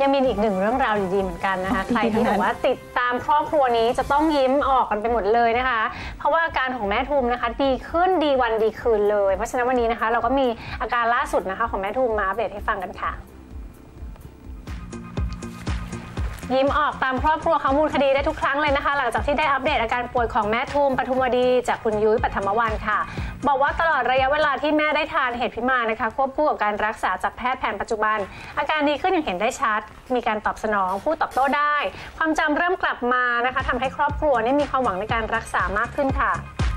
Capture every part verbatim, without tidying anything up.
ยังมีอีกหนึ่งเรื่องราวดีๆเหมือนกันนะคะใครที่แบบว่าติดตามครอบครัวนี้จะต้องยิ้มออกกันไปหมดเลยนะคะเพราะว่าอาการของแม่ทุมนะคะดีขึ้นดีวันดีคืนเลยเพราะฉะนั้นวันนี้นะคะเราก็มีอาการล่าสุดนะคะของแม่ทุมมาอัปเดตให้ฟังกันค่ะยิ้มออกตามครอบครัวเขามูลคดีได้ทุกครั้งเลยนะคะหลังจากที่ได้อัปเดตอาการป่วยของแม่ทุมปทุมวดีจากคุณยุ้ยปฐมวรรณค่ะบอกว่าตลอดระยะเวลาที่แม่ได้ทานเห็ดพิมานนะคะควบคู่กับการรักษาจากแพทย์แผนปัจจุบันอาการดีขึ้นอย่างเห็นได้ชัดมีการตอบสนองพูดตอบโต้ได้ความจำเริ่มกลับมานะคะทำให้ครอบครัวนี่มีความหวังในการรักษามากขึ้นค่ะ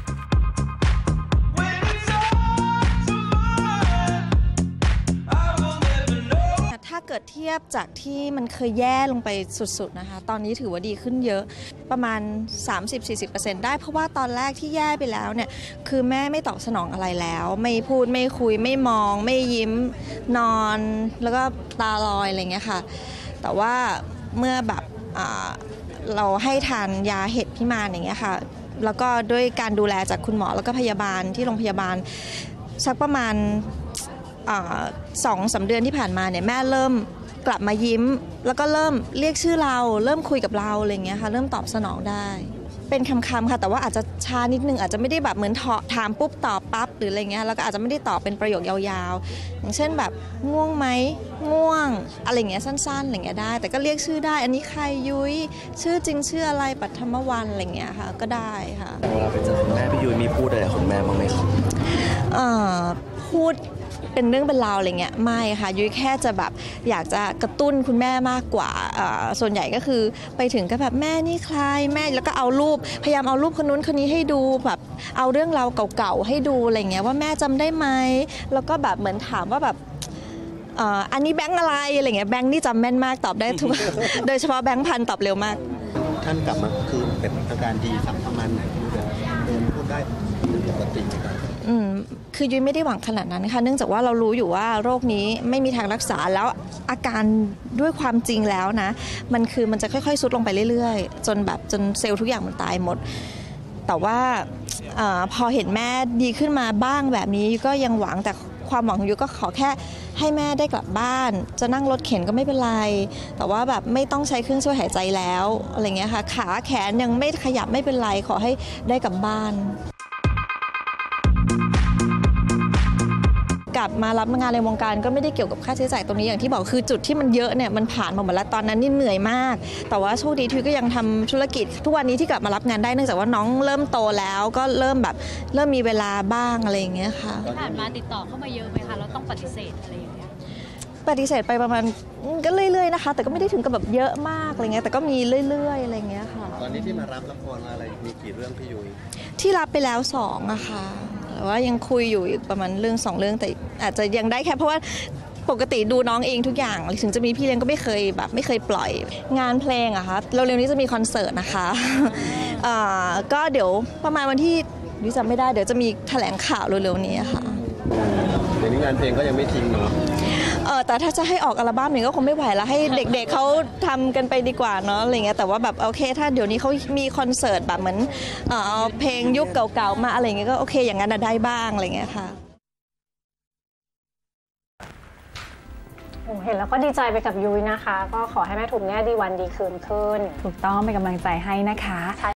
ถ้าเกิดเทียบจากที่มันเคยแย่ลงไปสุดๆนะคะตอนนี้ถือว่าดีขึ้นเยอะประมาณ สามสิบถึงสี่สิบเปอร์เซ็นต์ ได้เพราะว่าตอนแรกที่แย่ไปแล้วเนี่ยคือแม่ไม่ตอบสนองอะไรแล้วไม่พูดไม่คุยไม่มองไม่ยิ้มนอนแล้วก็ตาลอยอะไรเงี้ยค่ะแต่ว่าเมื่อแบบเราให้ทานยาเห็ดพิมานอย่างเงี้ยค่ะแล้วก็ด้วยการดูแลจากคุณหมอแล้วก็พยาบาลที่โรงพยาบาลสักประมาณสองสามเดือนที่ผ่านมาเนี่ยแม่เริ่มกลับมายิ้มแล้วก็เริ่มเรียกชื่อเราเริ่มคุยกับเราอะไรเงี้ยค่ะเริ่มตอบสนองได้เป็นคำๆค่ะแต่ว่าอาจจะช้านิดนึงอาจจะไม่ได้แบบเหมือนถามปุ๊บตอบปั๊บหรืออะไรเงี้ยแล้วก็อาจจะไม่ได้ตอบเป็นประโยคยาวๆอย่างเช่นแบบง่วงไหมง่วงอะไรเงี้ยสั้นๆอะไรเงี้ยได้แต่ก็เรียกชื่อได้อันนี้ใครยุ้ยชื่อจริงชื่ออะไรปัทมวรรณอะไรเงี้ยค่ะก็ได้ค่ะเวลาไปเจอคุณแม่พี่ยุ้ยมีพูดอะไรของแม่บ้างไหมครับเอ่อพูดเป็นเรื่องเป็นราวอะไรเงี้ยไม่ค่ะยุ้ยแค่จะแบบอยากจะกระตุ้นคุณแม่มากกว่าส่วนใหญ่ก็คือไปถึงก็แบบแม่นี่ใครแม่แล้วก็เอารูปพยายามเอารูปคนนู้นคนนี้ให้ดูแบบเอาเรื่องราวเก่าๆให้ดูอะไรเงี้ยว่าแม่จำได้ไหมแล้วก็แบบเหมือนถามว่าแบบอันนี้แบงค์อะไรอะไรเงี้ยแบงค์นี่จำแม่นมากตอบได้ทุก โดยเฉพาะแบงค์พันตอบเร็วมากท่านกลับมาคือเป็นอาการดีสักประมาณไหนเดินพูดได้ปกติอืมคือยุ้ยไม่ได้หวังขนาดนั้นค่ะเนื่องจากว่าเรารู้อยู่ว่าโรคนี้ไม่มีทางรักษาแล้วอาการด้วยความจริงแล้วนะมันคือมันจะค่อยๆซุดลงไปเรื่อยๆจนแบบจนเซลล์ทุกอย่างมันตายหมดแต่ว่าอพอเห็นแม่ดีขึ้นมาบ้างแบบนี้ยุ้ยก็ยังหวังแต่ความหวังของยุ้ยก็ขอแค่ให้แม่ได้กลับบ้านจะนั่งรถเข็นก็ไม่เป็นไรแต่ว่าแบบไม่ต้องใช้เครื่องช่วยหายใจแล้วอะไรเงี้ยค่ะขาแขนยังไม่ขยับไม่เป็นไรขอให้ได้กลับบ้านกลับมารับงานในวงการก็ไม่ได้เกี่ยวกับค่าใช้จ่ายตรงนี้อย่างที่บอกคือจุดที่มันเยอะเนี่ยมันผ่านมาหมดแล้วตอนนั้นนี่เหนื่อยมากแต่ว่าโชคดีที่ก็ยังทำธุรกิจทุกวันนี้ที่กลับมารับงานได้เนื่องจากว่าน้องเริ่มโตแล้วก็เริ่มแบบเริ่มมีเวลาบ้างอะไรอย่างเงี้ยค่ะที่ผ่านมาติดต่อเข้ามาเยอะไหมคะแล้วต้องปฏิเสธอะไรอย่างเงี้ยปฏิเสธไปประมาณก็เรื่อยๆนะคะแต่ก็ไม่ได้ถึงกับแบบเยอะมากอะไรเงี้ยแต่ก็มีเรื่อยๆอะไรเงี้ยค่ะตอนนี้ที่มารับละครอะไรมีกี่เรื่องพี่ยุ้ยที่รับไปแล้วสองอะค่ะแต่ว่ายังคุยอยู่อีกประมาณเรื่องสองเรื่องแต่อาจจะยังได้แค่เพราะว่าปกติดูน้องเองทุกอย่างถึงจะมีพี่เลี้ยงก็ไม่เคยแบบไม่เคยปล่อยงานเพลงอะค่ะเร็วๆนี้จะมีคอนเสิร์ตนะคะก็เดี๋ยวประมาณวันที่ดิฉันไม่ได้เดี๋ยวจะมีแถลงข่าวเร็วๆนี้ค่ะเดี๋ยวนี้งานเพลงก็ยังไม่ทิ้งเนาะเออแต่ถ้าจะให้ออกอัลบั้มเนี่ยก็คงไม่ไหวแล้วให้เด็กๆเขาทำกันไปดีกว่าเนาะอะไรเงี้ยแต่ว่าแบบโอเคถ้าเดี๋ยวนี้เขามีคอนเสิร์ตแบบเหมือนเอาเพลงยุคเก่าๆมาอะไรเงี้ยก็โอเคอย่างนั้นได้บ้างอะไรเงี้ยค่ะเห็นแล้วก็ดีใจไปกับยุ้ยนะคะก็ขอให้แม่ทุมเนี่ยดีวันดีคืนขึ้นถูกต้องเป็นกำลังใจให้นะคะ